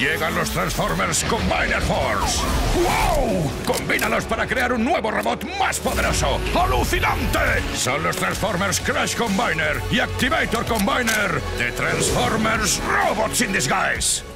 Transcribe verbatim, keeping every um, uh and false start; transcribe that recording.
Llegan los Transformers Combiner Force. ¡Wow! Combínalos para crear un nuevo robot más poderoso. ¡Alucinante! Son los Transformers Crash Combiner y Activator Combiner de Transformers Robots in Disguise.